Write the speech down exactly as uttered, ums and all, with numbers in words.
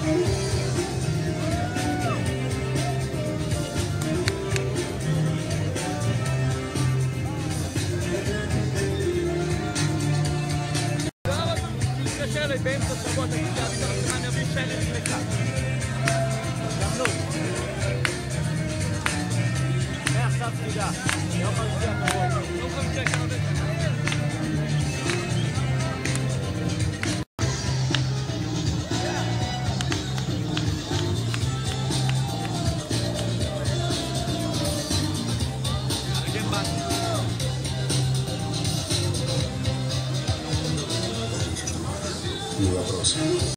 באמצע שבוע תגיד לי, אני אביא שלט לך. גמנו. מעכשיו תדע, יום חמישי הקרוב. יום חמישי הקרוב. Не вопрос.